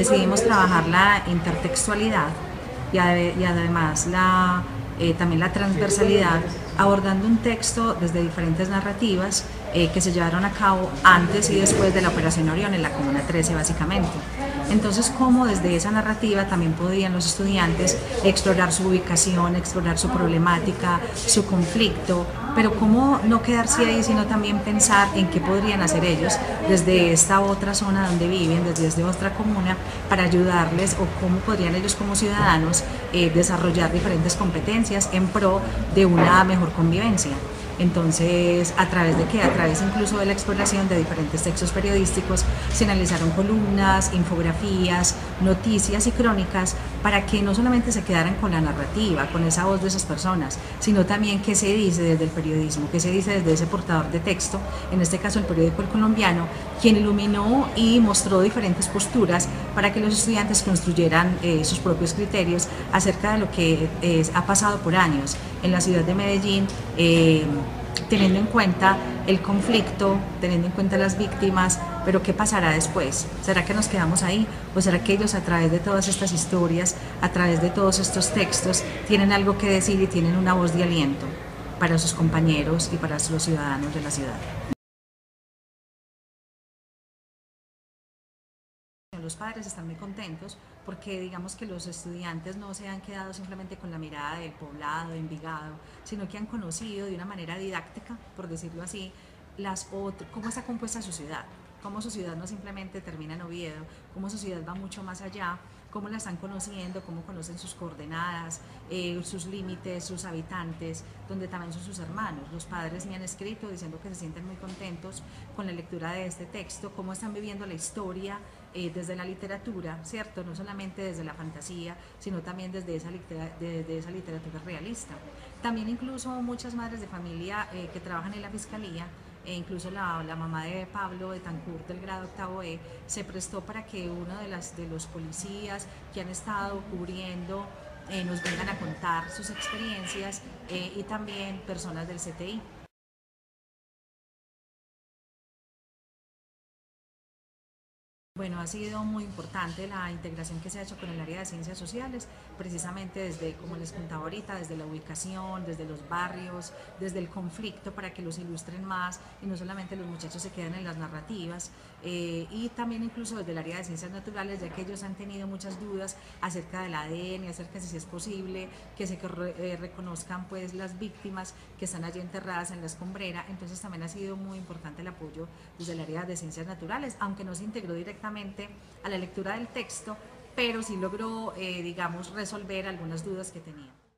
decidimos trabajar la intertextualidad y además también la transversalidad, abordando un texto desde diferentes narrativas que se llevaron a cabo antes y después de la Operación Orión en la Comuna 13 básicamente. Entonces, cómo desde esa narrativa también podían los estudiantes explorar su ubicación, explorar su problemática, su conflicto, pero cómo no quedarse ahí, sino también pensar en qué podrían hacer ellos desde esta otra zona donde viven, desde otra comuna, para ayudarles, o cómo podrían ellos como ciudadanos desarrollar diferentes competencias en pro de una mejor convivencia. Entonces, ¿a través de qué? A través incluso de la exploración de diferentes textos periodísticos, se analizaron columnas, infografías, noticias y crónicas para que no solamente se quedaran con la narrativa, con esa voz de esas personas, sino también qué se dice desde el periodismo, qué se dice desde ese portador de texto, en este caso el periódico El Colombiano, quien iluminó y mostró diferentes posturas para que los estudiantes construyeran sus propios criterios acerca de lo que ha pasado por años en la ciudad de Medellín, teniendo en cuenta el conflicto, teniendo en cuenta las víctimas, pero ¿qué pasará después? ¿Será que nos quedamos ahí? ¿O será que ellos, a través de todas estas historias, a través de todos estos textos, tienen algo que decir y tienen una voz de aliento para sus compañeros y para los ciudadanos de la ciudad? Los padres están muy contentos porque digamos que los estudiantes no se han quedado simplemente con la mirada del poblado, de Envigado, sino que han conocido de una manera didáctica, por decirlo así, cómo está compuesta su ciudad, cómo su ciudad no simplemente termina en Oviedo, cómo su ciudad va mucho más allá, cómo la están conociendo, cómo conocen sus coordenadas, sus límites, sus habitantes, donde también son sus hermanos. Los padres me han escrito diciendo que se sienten muy contentos con la lectura de este texto, cómo están viviendo la historia desde la literatura, ¿cierto? No solamente desde la fantasía, sino también desde esa literatura realista. También incluso muchas madres de familia que trabajan en la fiscalía, e incluso la mamá de Pablo Betancourt del grado octavo E se prestó para que uno de los policías que han estado cubriendo nos vengan a contar sus experiencias, y también personas del CTI. Bueno, ha sido muy importante la integración que se ha hecho con el área de ciencias sociales, precisamente desde, como les contaba ahorita, desde la ubicación, desde los barrios, desde el conflicto, para que los ilustren más y no solamente los muchachos se queden en las narrativas, y también incluso desde el área de ciencias naturales, ya que ellos han tenido muchas dudas acerca del ADN, acerca de si es posible que se reconozcan pues las víctimas que están allí enterradas en la escombrera. Entonces también ha sido muy importante el apoyo desde el área de ciencias naturales, aunque no se integró directamente a la lectura del texto, pero sí logró, digamos, resolver algunas dudas que tenían.